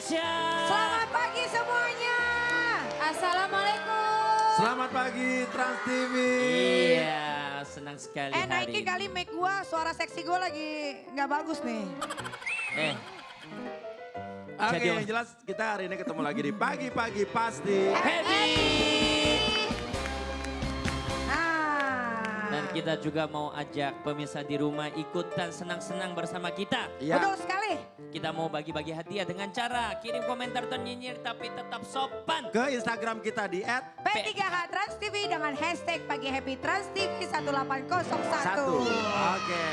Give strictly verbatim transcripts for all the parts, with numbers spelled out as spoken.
Indonesia. Selamat pagi semuanya. Assalamualaikum. Selamat pagi Trans T V. Iya, senang sekali Eh hari naikin ini. kali mic gua, suara seksi gua lagi nggak bagus nih. Eh, Oke, Jadi- yang jelas kita hari ini ketemu lagi di pagi-pagi pasti. happy. Nah. Dan kita juga mau ajak pemirsa di rumah ikutan senang-senang bersama kita. Ya, Betul sekali. Kita mau bagi-bagi hadiah dengan cara kirim komentar dan nyinyir tapi tetap sopan. ke Instagram kita di at P tiga H Trans T V dengan hashtag Pagi Happy Trans T V satu delapan nol satu. satu. Oke.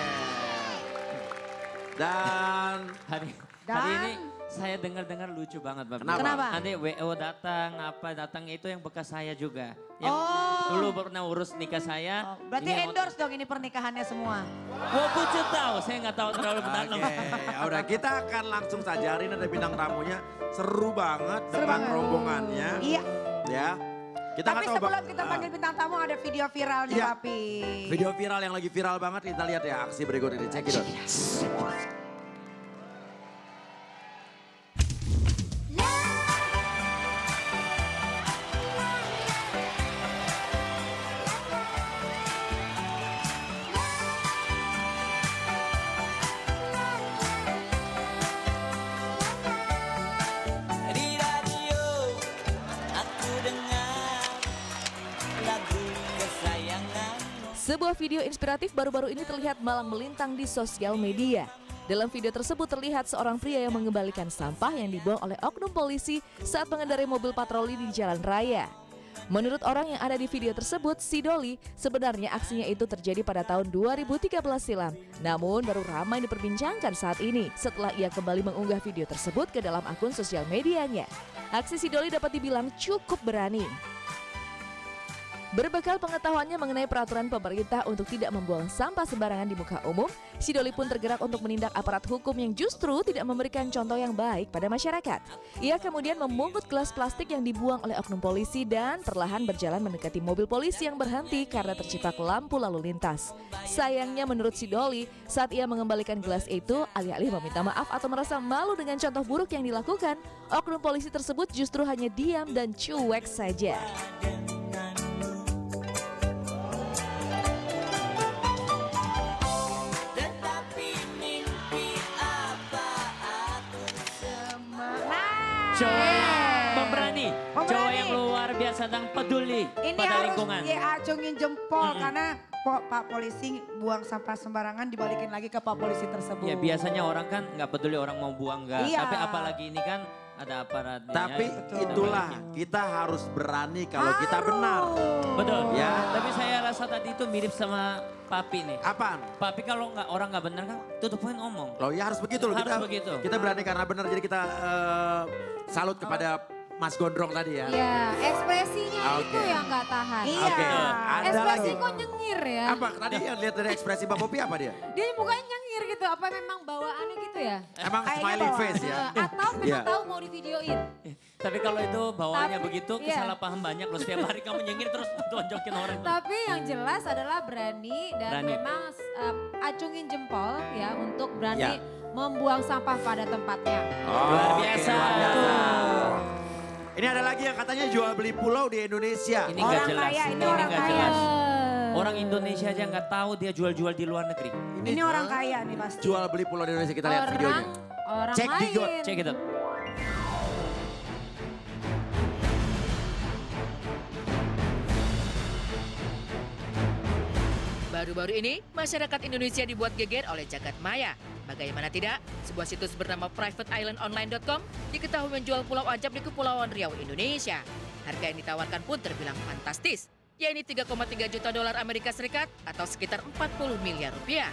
Dan Hari, Dan- hari ini saya dengar-dengar lucu banget Bapak. Kenapa? Kenapa? Nanti W O datang, apa datang itu yang bekas saya juga. Yang Oh. dulu pernah urus nikah saya. Oh, berarti ini yang- endorse dong ini pernikahannya semua. Wah, pucet tahu, saya nggak tahu terlalu dalam. Oke, ya udah kita akan langsung saja, hari ini ada bintang tamunya seru banget Seru dengan banget. rombongannya. Iya. Ya. Kita Tapi nggak tahu sebelum bak- kita ah, panggil bintang tamu ada video viral nih Iya. Papi. video viral yang lagi viral banget, kita lihat ya aksi berikut ini. Check it out. Di radio aku dengar lagu kesayangan. Sebuah video inspiratif baru-baru ini terlihat malang melintang di sosial media. Dalam video tersebut terlihat seorang pria yang mengembalikan sampah yang dibuang oleh oknum polisi saat mengendarai mobil patroli di jalan raya. Menurut orang yang ada di video tersebut, si Doli, sebenarnya aksinya itu terjadi pada tahun dua ribu tiga belas silam. Namun baru ramai diperbincangkan saat ini setelah ia kembali mengunggah video tersebut ke dalam akun sosial medianya. Aksi si Doli dapat dibilang cukup berani. Berbekal pengetahuannya mengenai peraturan pemerintah untuk tidak membuang sampah sembarangan di muka umum, si Doli pun tergerak untuk menindak aparat hukum yang justru tidak memberikan contoh yang baik pada masyarakat. Ia kemudian memungut gelas plastik yang dibuang oleh oknum polisi dan perlahan berjalan mendekati mobil polisi yang berhenti karena terciprat lampu lalu lintas. Sayangnya menurut si Doli, saat ia mengembalikan gelas itu, alih-alih meminta maaf atau merasa malu dengan contoh buruk yang dilakukan, oknum polisi tersebut justru hanya diam dan cuek saja. Tetapi mimpi apa aku Nah. Cowok yang pemberani, Pemberani. cowok yang luar biasa dan peduli Ini pada harus lingkungan. diacungin jempol Mm-mm. karena po- Pak Polisi buang sampah sembarangan dibalikin lagi ke Pak Polisi tersebut. Ya biasanya orang kan nggak peduli orang mau buang nggak, Iya. tapi apalagi ini kan ada aparatnya. Tapi Betul. itulah kita harus berani kalau kita benar. Betul. Ya. Tapi saya rasa tadi itu mirip sama Papi nih. Apaan? Papi kalau nggak orang nggak benar kan tutup poin ngomong. Loh ya harus begitu loh. Harus Kita, begitu. kita berani karena benar, jadi kita eh, salut kepada Mas Gondrong tadi ya. Iya, ekspresinya Oke. itu yang nggak tahan. Iya. Oke, ada Ekspresi lagi. kok nyengir ya. Apa tadi yang lihat dari ekspresi Mbak Popi apa dia? Dia mukanya nyengir gitu, apa memang bawaannya gitu ya? Emang Kayaknya smiley bawaan. face ya? Eh, Atau memang Iya. tahu mau divideoin. Tapi kalau itu bawaannya Tapi, begitu, iya. kesalahpaham banyak loh. Setiap hari kamu nyengir terus tonjokin orang. Tapi yang jelas adalah berani dan Berani. memang uh, acungin jempol ya untuk Ya. berani membuang sampah pada tempatnya. Luar Oke, biasa. luar biasa. Ini ada lagi yang katanya jual beli pulau di Indonesia. Ini nggak Orang jelas. kaya, ini ini orang nggak kaya. jelas. Eh, Orang Indonesia aja nggak tahu dia jual-jual di luar negeri. Ini orang kaya nih pasti. Jual beli pulau di Indonesia, kita lihat orang, videonya. orang Cek di lain. got, Cek itu. Baru-baru ini, masyarakat Indonesia dibuat geger oleh jagat maya. Bagaimana tidak, sebuah situs bernama private island online dot com diketahui menjual pulau ajab di Kepulauan Riau, Indonesia. Harga yang ditawarkan pun terbilang fantastis, yaitu tiga koma tiga juta dolar Amerika Serikat atau sekitar empat puluh miliar rupiah.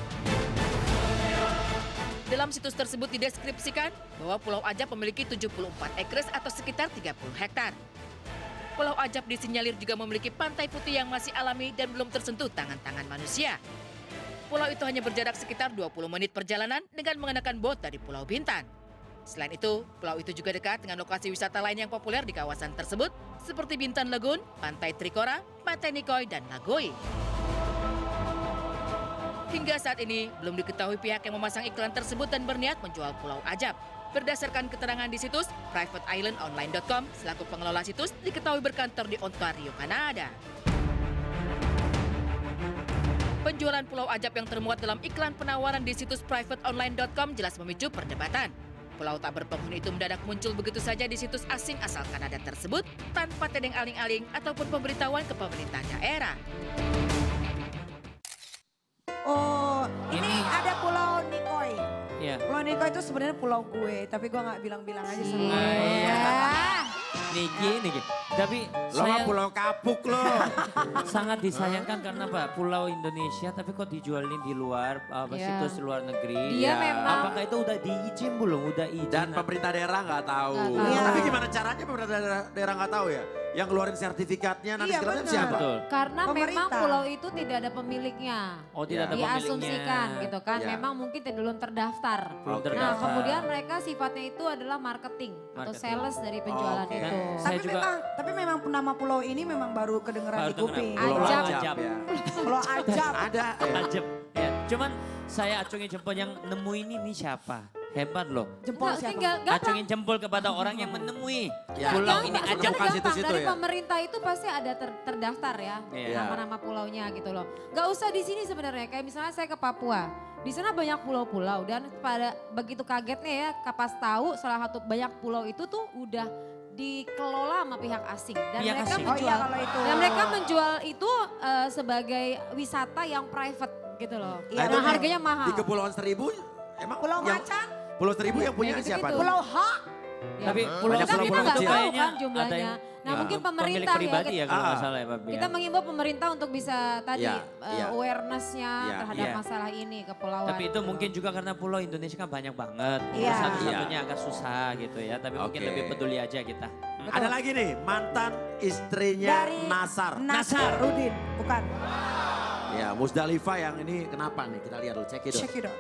Dalam situs tersebut dideskripsikan bahwa Pulau Ajab memiliki tujuh puluh empat acres atau sekitar tiga puluh hektar. Pulau Ajab disinyalir juga memiliki pantai putih yang masih alami dan belum tersentuh tangan-tangan manusia. Pulau itu hanya berjarak sekitar dua puluh menit perjalanan dengan mengenakan bot dari Pulau Bintan. Selain itu, pulau itu juga dekat dengan lokasi wisata lain yang populer di kawasan tersebut, seperti Bintan Lagoon, Pantai Trikora, Pantai Nikoi, dan Lagoi. Hingga saat ini, belum diketahui pihak yang memasang iklan tersebut dan berniat menjual Pulau Ajab. Berdasarkan keterangan di situs private island online dot com, selaku pengelola situs diketahui berkantor di Ontario, Kanada. Penjualan pulau ajab yang termuat dalam iklan penawaran di situs private online dot com jelas memicu perdebatan. Pulau tak berpenghuni itu mendadak muncul begitu saja di situs asing asal Kanada tersebut tanpa tedeng aling-aling ataupun pemberitahuan ke pemerintah daerah. Oh, ini, Ini- ada Pulau Nikoi. Iya. Pulau Nikoi itu sebenarnya pulau gue, tapi gue nggak bilang-bilang aja sama Iya. lo. Iya. Niki, Niki. Tapi Lo mah saya pulau kapuk lo. sangat disayangkan karena apa? Pulau Indonesia tapi kok dijualin di luar apa Iya. situs luar negeri. Dia Iya. memang Apakah itu udah diizin belum? Udah izin? Dan pemerintah daerah nggak tahu. Nggak tahu. Iya. Tapi gimana caranya pemerintah daerah, daerah nggak tahu ya? Yang keluarin sertifikatnya nanti Iya, segala macam benar. siapa? Betul. karena memang Pemerintah. pulau itu tidak ada pemiliknya. Oh, tidak ada Diasumsikan pemiliknya. gitu kan, Ya. memang mungkin tidak belum terdaftar. Belum Oke. Nah, terdaftar. kemudian mereka sifatnya itu adalah marketing, atau Marketing. sales dari penjualan Oke. itu. Saya Tapi juga- memang, tapi memang nama pulau ini memang baru kedengeran Baru di kuping. kedengeran. Pulau Ajab. Ajab ya. Pulau Ajab. Ada ya. Ajab. Ya. Cuman saya acungin jempol yang nemu ini nih siapa? Hebat loh. Jempol Enggak, siapa? tinggal gampang. Acungin jempol kepada orang yang menemui Ya. pulau Gampang, ini sebenarnya ajab. Bukan gampang. situs-situ Dari ya? pemerintah itu pasti ada ter- terdaftar ya, Iya. nama-nama pulaunya gitu loh. Gak usah di sini sebenarnya, kayak misalnya saya ke Papua. Di sana banyak pulau-pulau dan pada begitu kagetnya ya, kapas tahu salah satu banyak pulau itu tuh udah dikelola sama pihak asing dan Pihak mereka asing. Oh iya menjual kalau itu. dan mereka menjual itu eh, sebagai wisata yang private gitu loh. Iya, Nah, benar. harganya mahal. Di Kepulauan Seribu emang Pulau yang Macan, Pulau Seribu yang punya gitu-gitu. siapa? Pulau H. Ya. Tapi pulau Banyak Kita, kita pulau-pulau nggak kecil. tahu kayaknya kan jumlahnya. ada yang Nah Ya. mungkin pemilik pemerintah pribadi ya, ya kalau nggak Ah. salah ya Babi. kita ya. mengimbau pemerintah untuk bisa tadi Iya, eh, iya. awareness-nya Iya, terhadap iya. masalah ini kepulauan. Tapi itu mungkin juga karena pulau Indonesia kan banyak banget. Iya. Satu-satunya agak susah gitu ya. Tapi mungkin Oke. lebih peduli aja kita. Hmm. Ada lagi nih mantan istrinya Dari Nasar. Nasar Rudin, bukan. Ya Musdalifah yang ini kenapa nih? Kita lihat dulu, cek itu. Check it out.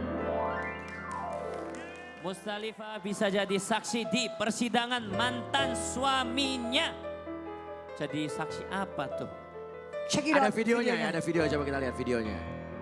Mustalifah bisa jadi saksi di persidangan mantan suaminya. Jadi saksi apa tuh? Check it Ada out. videonya ya, ada video, coba kita lihat videonya.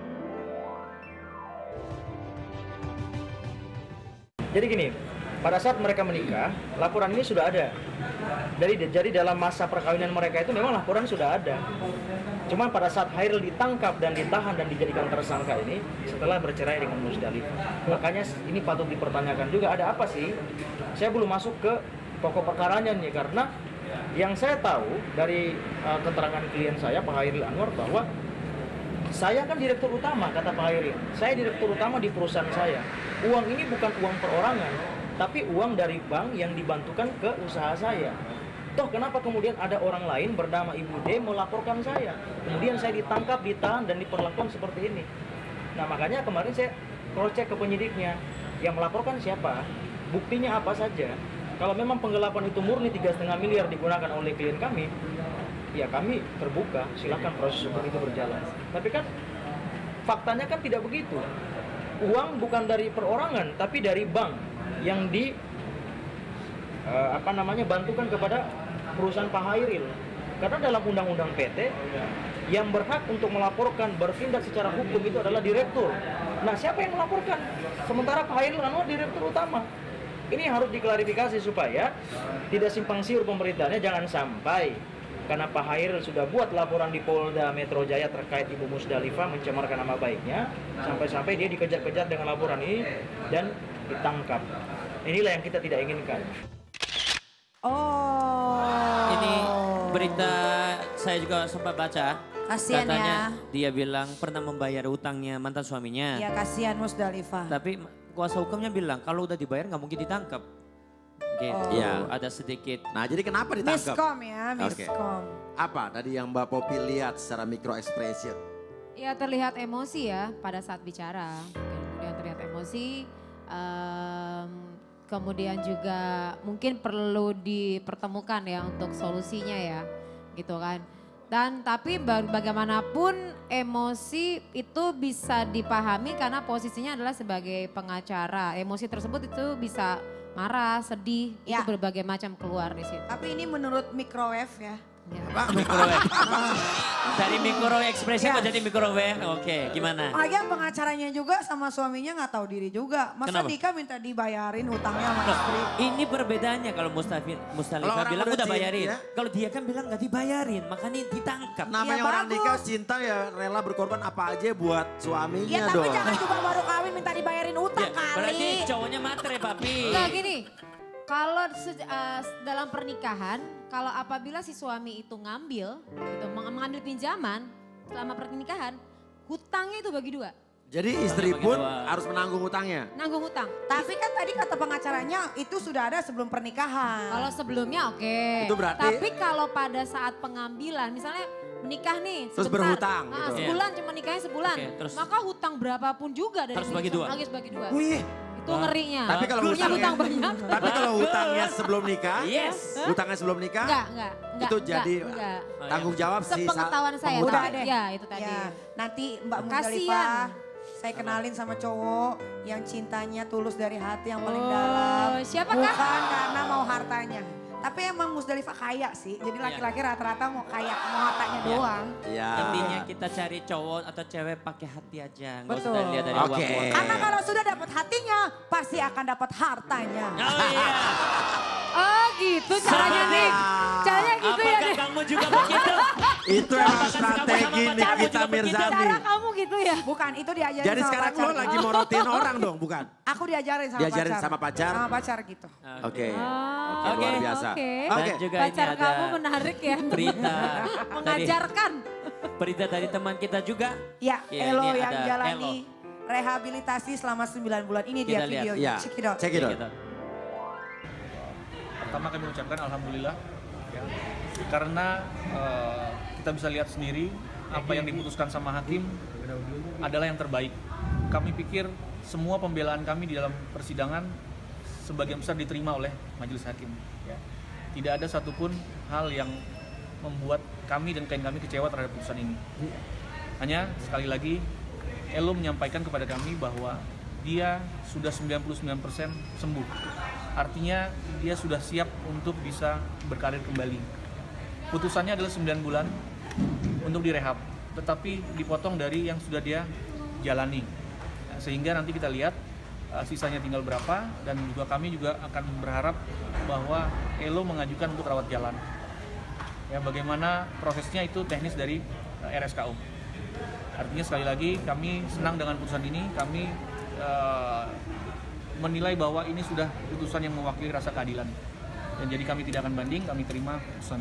Jadi gini, pada saat mereka menikah, laporan ini sudah ada. Dari jadi dalam masa perkawinan mereka itu memang laporan sudah ada. Cuma pada saat Hairil ditangkap dan ditahan dan dijadikan tersangka ini setelah bercerai dengan Musdalifah. Makanya ini patut dipertanyakan juga, ada apa sih? Saya belum masuk ke pokok perkaranya nih, karena yang saya tahu dari uh, keterangan klien saya Pak Hairil Anwar bahwa saya kan direktur utama, kata Pak Hairil. Saya direktur utama di perusahaan saya. Uang ini bukan uang perorangan, tapi uang dari bank yang dibantukan ke usaha saya. Toh kenapa kemudian ada orang lain bernama Ibu D melaporkan saya? Kemudian saya ditangkap, ditahan, dan diperlakukan seperti ini. Nah makanya kemarin saya cross check ke penyidiknya. Yang melaporkan siapa? Buktinya apa saja? Kalau memang penggelapan itu murni tiga koma lima miliar digunakan oleh klien kami, ya kami terbuka, silakan proses hukum itu berjalan. Tapi kan faktanya kan tidak begitu. Uang bukan dari perorangan, tapi dari bank yang di eh, apa namanya bantukan kepada perusahaan Pak Hairil. Karena dalam undang-undang P T yang berhak untuk melaporkan bertindak secara hukum itu adalah direktur. Nah, siapa yang melaporkan? Sementara Pak Hairil Anwar direktur utama. Ini harus diklarifikasi supaya tidak simpang siur pemerintahnya, jangan sampai karena Pak Hairil sudah buat laporan di Polda Metro Jaya terkait Ibu Musdalifah mencemarkan nama baiknya, sampai-sampai dia dikejar-kejar dengan laporan ini dan ditangkap. Inilah yang kita tidak inginkan. Oh. Ini berita saya juga sempat baca. Kasian Katanya ya. dia bilang pernah membayar utangnya mantan suaminya. Ya kasihan Musdalifah. Tapi kuasa hukumnya bilang kalau udah dibayar nggak mungkin ditangkap. Gitu. Oh. Iya. Ada sedikit. Nah jadi kenapa ditangkap? Miskom ya, Oke. miskom. Apa tadi yang Mbak Popi lihat secara mikro ekspresi? Ya terlihat emosi ya pada saat bicara. Kemudian terlihat emosi. em, kemudian juga mungkin perlu dipertemukan ya untuk solusinya ya, gitu kan. Dan tapi ba- bagaimanapun emosi itu bisa dipahami karena posisinya adalah sebagai pengacara. Emosi tersebut itu bisa marah, sedih, Ya. itu berbagai macam keluar di situ. Tapi ini menurut microwave ya. Ya. Microwave. Dari microwave expression Ya. kok jadi microwave. Oke, gimana? Lagian pengacaranya juga sama suaminya nggak tahu diri juga. Masa Kenapa? Dika minta dibayarin hutangnya sama Loh, istri. ini perbedaannya kalau Mustafi, Kalau Mustalifah orang bilang udah udah cinta, bayarin. ya. Kalau dia kan bilang nggak dibayarin, makanya ditangkap. Namanya Ya, orang bagus. nikah cinta ya rela berkorban apa aja buat suaminya Ya tapi dong. jangan juga baru kawin minta dibayarin hutang Ya, kali. berarti cowoknya matre, papi. Enggak gini, kalau se- eh, dalam pernikahan, kalau apabila si suami itu ngambil, gitu, meng- mengambil pinjaman selama pernikahan, hutangnya itu bagi dua, Jadi istri Bagi pun dua. harus menanggung hutangnya. nanggung hutang. Tapi kan tadi kata pengacaranya itu sudah ada sebelum pernikahan. Kalau sebelumnya oke. Itu berarti- Tapi kalau pada saat pengambilan, misalnya menikah nih Terus sebentar, berhutang ah, gitu. sebulan cuma nikahnya sebulan, Oke, terus- maka hutang berapapun juga dari Harus si- bagi dua. harus bagi dua. Wih, Itu ngerinya. Tapi kalau Punya hutangnya- hutang banyak. tapi kalau hutangnya sebelum nikah, Yes. hutangnya sebelum nikah, Enggak, enggak, enggak. itu enggak, jadi enggak. tanggung jawab si sa- Sepengetahuan saya. penghutang. Udah Tapi- deh. Ya, itu tadi. Ya, nanti Mbak Kasian. Musdalifah, saya kenalin sama cowok yang cintanya tulus dari hati yang paling Oh, dalam. siapakah? Bukan karena mau hartanya. Tapi emang Musdalifah kaya sih. Jadi laki-laki rata-rata mau kaya, mau hartanya Ya. doang. Ya. Intinya kita cari cowok atau cewek pakai hati aja. Nggak usah Betul. dari lihat dari Oke. uang-uang. Karena kalau sudah dapat hatinya, pasti akan dapat hartanya. Oh iya. Oh gitu caranya nih. Caranya gitu ya. Apakah Dik? kamu juga begitu? Itu emang Apakah kamu strategi sama pacarmu Nikita juga begitu? Mirzani. Cara kamu gitu ya. Bukan, itu diajarin Jadi sama sekarang pacar. lo lagi morotin orang dong, bukan? Aku diajarin sama Diajarin pacar. sama pacar? Sama pacar gitu. Oke. Ah, Oke, luar Oke. biasa. Oke. Dan Oke. juga Pacar ini ada kamu menarik ya. berita Mengajarkan. berita dari teman kita juga. Ya, Ya, Elo ini yang ada jalani rehabilitasi selama sembilan bulan. Ini dia Kita lihat. videonya. Ya, Check it out. check it out. Gitu. Pertama kami ucapkan alhamdulillah ya, karena eh, kita bisa lihat sendiri apa yang diputuskan sama hakim adalah yang terbaik. Kami pikir semua pembelaan kami di dalam persidangan sebagian besar diterima oleh majelis hakim. Ya. Tidak ada satupun hal yang membuat kami dan klien kami kecewa terhadap putusan ini. Hanya sekali lagi Elo menyampaikan kepada kami bahwa dia sudah sembilan puluh sembilan persen sembuh. Artinya dia sudah siap untuk bisa berkarir kembali. Putusannya adalah sembilan bulan untuk direhab, tetapi dipotong dari yang sudah dia jalani. Sehingga nanti kita lihat uh, sisanya tinggal berapa, dan juga kami juga akan berharap bahwa Elo mengajukan untuk rawat jalan. Ya, bagaimana prosesnya itu teknis dari uh, R S K O. Artinya sekali lagi kami senang dengan putusan ini, kami uh, menilai bahwa ini sudah putusan yang mewakili rasa keadilan. Dan jadi kami tidak akan banding, kami terima putusan.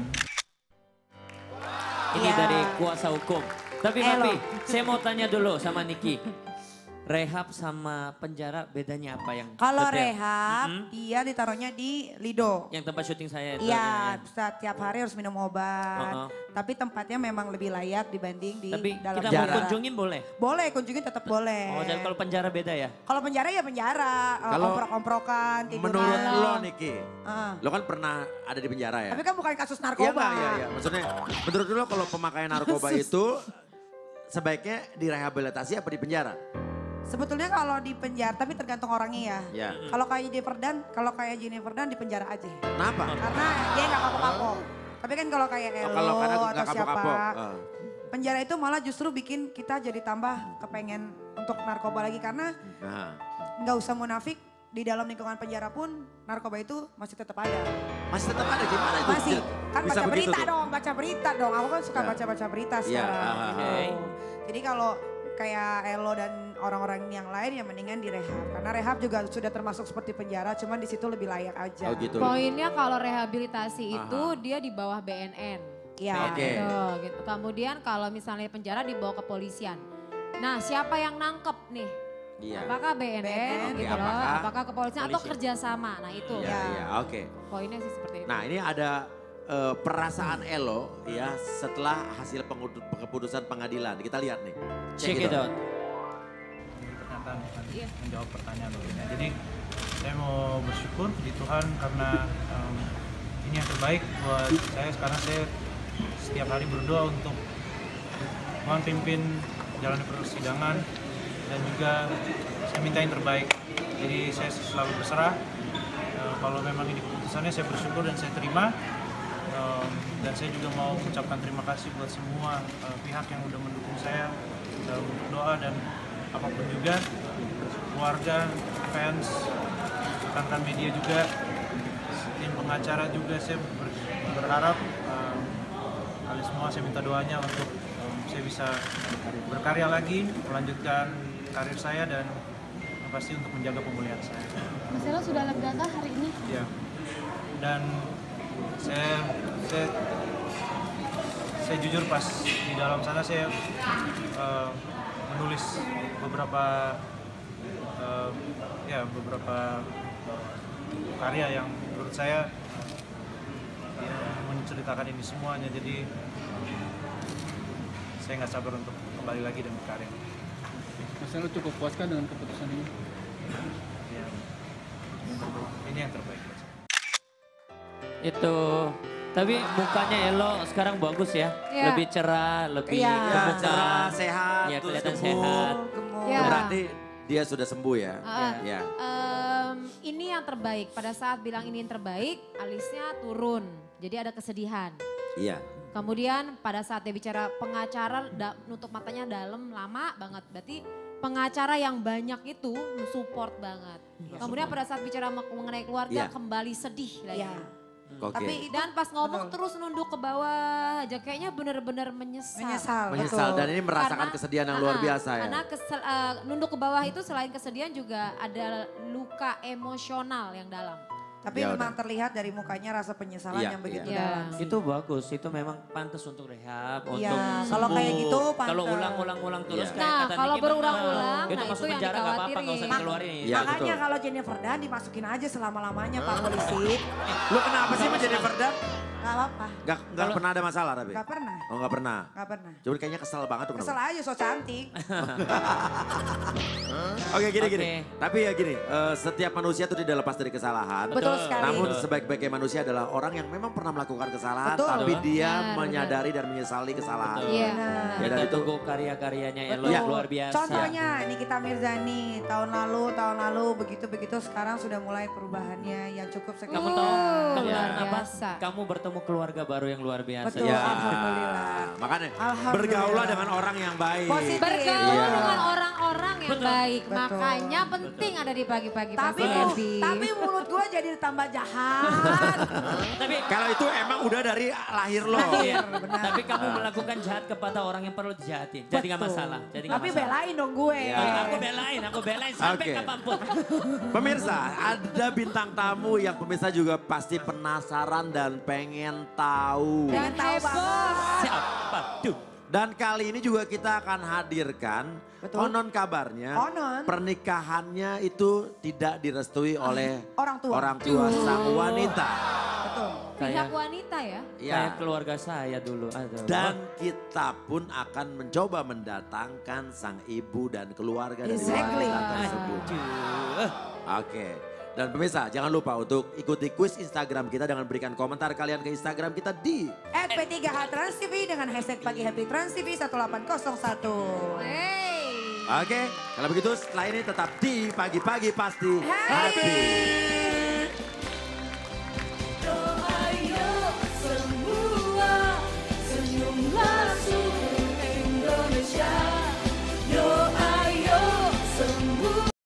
Ini Ya. dari kuasa hukum. Tapi Elo. Papi, saya mau tanya dulu sama Niki. Rehab sama penjara bedanya apa yang Kalau detail? rehab, Mm-mm. dia ditaruhnya di Lido. Yang tempat syuting saya itu. Iya, ya. setiap hari harus minum obat. Uh-uh. Tapi tempatnya memang lebih layak dibanding di Tapi dalam kita mau penjara. kunjungin boleh? Boleh, kunjungin tetap boleh. Oh, jadi kalau penjara beda ya? Kalau penjara ya penjara, eh, Kalau omprok-omprokan, tidur Menurut malam. lo Niki, Ah. lo kan pernah ada di penjara ya? Tapi kan bukan kasus Iya narkoba. enggak, iya, iya. Maksudnya menurut lo kalau pemakaian narkoba itu sebaiknya direhabilitasi apa di penjara? Sebetulnya kalau di penjara, tapi tergantung orangnya ya. Ya. Kalau kayak Jennifer Dan, kalau kayak Jennifer Dan di penjara aja. Kenapa? Karena dia nggak kapok-kapok. Tapi kan kalau kayak Oh, Elo kalau karena atau nggak siapa, kapok-kapok. Ah. penjara itu malah justru bikin kita jadi tambah kepengen untuk narkoba lagi. Karena Nah, nggak usah munafik, di dalam lingkungan penjara pun narkoba itu masih tetap ada. masih tetap ada gimana itu? Masih, kan Bisa baca begitu berita tuh? dong, baca berita dong. Aku kan suka Ya. baca-baca berita Ya, sekarang. ah, ah, gitu. ah. Jadi kalau kayak Elo dan orang-orang yang lain ya mendingan direhab. Karena rehab juga sudah termasuk seperti penjara, cuman di situ lebih layak aja. Oh gitu. Poinnya kalau rehabilitasi itu Aha. dia di bawah B N N. Iya. Oke. Gitu, gitu. Kemudian kalau misalnya penjara dibawa kepolisian. Nah, siapa yang nangkep nih? Iya. Apakah B N N, B N N, gitu oke, loh, apakah apakah kepolisian atau polisi? kerjasama? Nah itu Iya, Ya. iya, oke. poinnya sih seperti itu. Nah, ini ada eh, perasaan Elo ya setelah hasil pengudu- keputusan pengadilan. Kita lihat nih. Check it out. Pernyataan bukan menjawab pertanyaan dulu ya. Jadi saya mau bersyukur di Tuhan karena em, ini yang terbaik buat saya. Sekarang saya setiap hari berdoa untuk Tuhan pimpin jalan persidangan, dan juga saya minta yang terbaik. Jadi saya selalu berserah. Eh, kalau memang ini keputusannya saya bersyukur dan saya terima. Um, dan saya juga mau mengucapkan terima kasih buat semua uh, pihak yang udah mendukung saya dalam bentuk doa dan apapun juga, keluarga, fans, rekan-rekan media juga, tim pengacara juga. Saya ber- berharap um, kalian semua saya minta doanya untuk um, saya bisa berkarya lagi, melanjutkan karir saya dan pasti untuk menjaga pemulihan saya. Mas Elo sudah lega kah hari ini? Ya. Dan saya, saya, saya jujur pas di dalam sana saya uh, menulis beberapa, uh, ya beberapa uh, karya yang menurut saya ya, menceritakan ini semuanya. Jadi saya nggak sabar untuk kembali lagi dan berkarya. Mas Elo cukup puaskah dengan keputusan ini? Ya. Ini yang terbaik. Itu, tapi mukanya Elo sekarang bagus ya, Iya. lebih cerah, lebih Iya. kebuka. cerah, sehat, Ya terus kelihatan gemuk. sehat. Gemuk. Ya. Berarti dia sudah sembuh ya? Ah, Ya. em, ini yang terbaik. Pada saat bilang ini yang terbaik, alisnya turun. Jadi ada kesedihan. Iya. Kemudian pada saat dia bicara pengacara da- nutup matanya dalam lama banget. Berarti pengacara yang banyak itu support banget. Kemudian pada saat bicara mengenai keluarga Iya. kembali sedih lagi. Iya. Oke. Tapi Dan pas ngomong Betul. terus nunduk ke bawah aja kayaknya bener-bener menyesal. menyesal. Menyesal betul. dan ini merasakan Karena- kesedihan yang luar Ah, biasa ya. Karena kesel, eh, nunduk ke bawah itu selain kesedihan juga ada luka emosional yang dalam. Tapi Ya memang udah. terlihat dari mukanya rasa penyesalan Iya, yang begitu iya. dalam. Itu bagus, itu memang pantas untuk rehab, untuk Iya, kalau kayak sembuh. gitu pantas. Kalau ulang-ulang-ulang terus Iya. kayak Nah, kata kalau Niki, berulang-ulang, itu nah masuk itu yang penjara nggak apa-apa, nggak usah dikhawatirin. dikeluarin. Iya, Makanya betul. kalau Jennifer Dan dimasukin aja selama-lamanya Pak Polisi. Lu kenapa sih menjadi Ferdan? Gak apa-apa, Gak, gak pernah ada masalah tapi? gak pernah, Oh gak pernah? gak pernah. Cuman kayaknya kesel banget tuh Kesel kenapa? aja so cantik. Oke gini gini. Oke. Tapi ya gini, eh, setiap manusia tuh tidak lepas dari kesalahan. Betul sekali. Namun Betul. sebaik-baiknya manusia adalah orang yang memang pernah melakukan kesalahan. Betul. Tapi dia Benar, menyadari dan menyesali kesalahan. Betul. Iya. Ya, Kita dan itu- tunggu karya-karyanya Elo Betul. yang luar biasa. Contohnya Nikita Mirzani tahun lalu, tahun lalu begitu-begitu sekarang sudah mulai perubahannya yang cukup Kamu signifikan. tahu, Oh, kamu luar tahu apa? biasa. Kamu bertemu keluarga baru yang luar biasa. Betul. Ya, Alhamdulillah. makanya Alhamdulillah. bergaulah dengan orang yang baik. Positif. Bergaul Iya. dengan orang-orang yang Betul. baik. Betul. Makanya penting ada di pagi-pagi Tapi pasti tuh, happy. tapi mulut gue jadi tambah jahat. Tapi Kalau itu emang udah dari lahir lo. Iya, benar. tapi kamu melakukan jahat kepada orang yang perlu dijahatin. Jadi nggak Betul. masalah. Jadi nggak Tapi masalah. belain dong gue. Ya. Oh, aku belain, aku belain sampai Oke. kapanpun. Pemirsa, ada bintang tamu yang pemirsa juga pasti penasaran dan pengen tahu. Dan tahu heboh. Siapa? Duh. Dan kali ini juga kita akan hadirkan Betul. konon kabarnya Konon. pernikahannya itu tidak direstui oleh Orang tua. orang tua sang wanita. Betul. Pihak Kayak, wanita ya. kayak Ya. keluarga saya dulu. Aduh. Dan kita pun akan mencoba mendatangkan sang ibu dan keluarga dari Exactly. wanita tersebut. Aduh. Oke. Dan pemirsa jangan lupa untuk ikuti kuis Instagram kita dengan berikan komentar kalian ke Instagram kita di At P tiga H Trans T V dengan hashtag Pagi Happy Trans T V satu delapan nol satu. Hey. Oke, kalau begitu setelah ini tetap di pagi-pagi pasti Happy. happy.